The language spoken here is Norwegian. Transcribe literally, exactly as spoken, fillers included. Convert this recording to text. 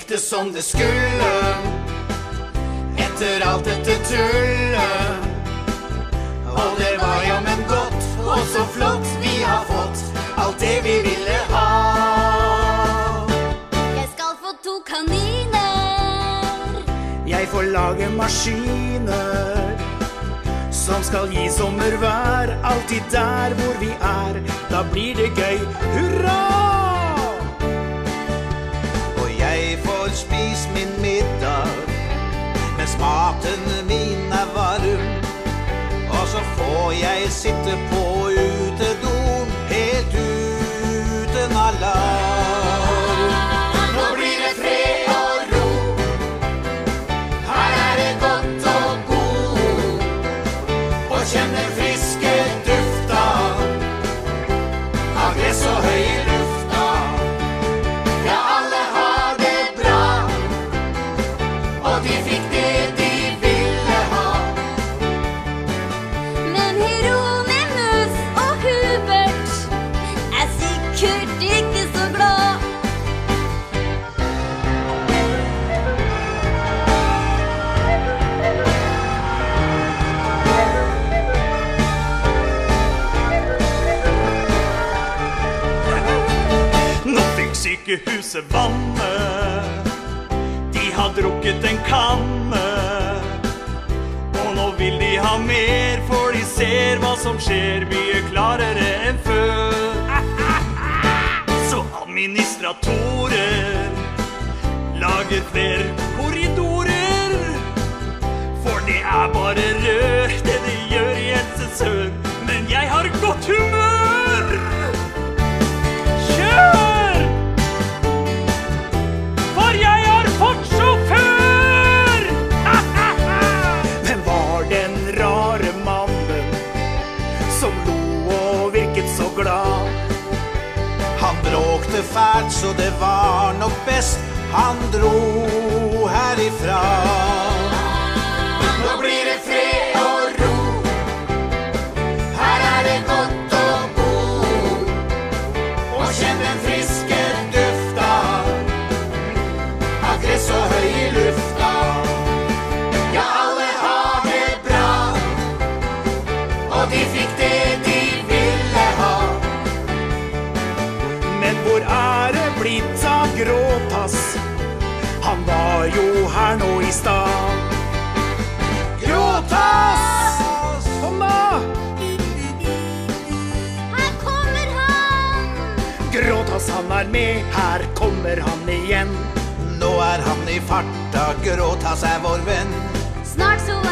det som det skulle. Etter alt dette tullet. Og det var jammen godt, og så flott vi har fått alt det vi ville ha. Jeg skal få to kaniner. Jeg får lage maskiner som skal gi sommervær alltid der hvor vi er. Da blir det gøy, hurra! Og jeg får spise min middag mens maten min er varm. Og så får jeg sitte på utedoen helt uten alarm. Nå blir det fred og ro. Her er det godt og god. Og kjenner friske dufta av gress og høy i lufta. Ja, alle har det bra, og de fikk det de ville ha. Men Hieronymus og Hubert er sikkert ikke så glad. Nå fikk sykehuset vannet. De har drukket en kanne. Og nå vil de ha mer, for de ser hva som skjer mye klarere enn før. Så administratorer lager flere korridorer. For det er bare rør, det de gjør i Helse Sør. Men jeg har godt humør! Kjør! For jeg har fått sjåfør! Hvem var den rare mannen som lo og virket så glad? Han bråkte fælt, så det var nok best han dro herifra. Nå blir det fred og ro. Her er det godt og god. Og kjenn den friske dufta av gress og høy i lufta. Ja, alle har det bra, og de fikk det de ville ha. Men hvor er det blitt av Gråtass? Han var jo her nå i stad. Gråtass! Kom da! Her kommer han! Gråtass, han er med, her kommer han igjen. Nå er han i farta, Gråtass er vår venn. Snart så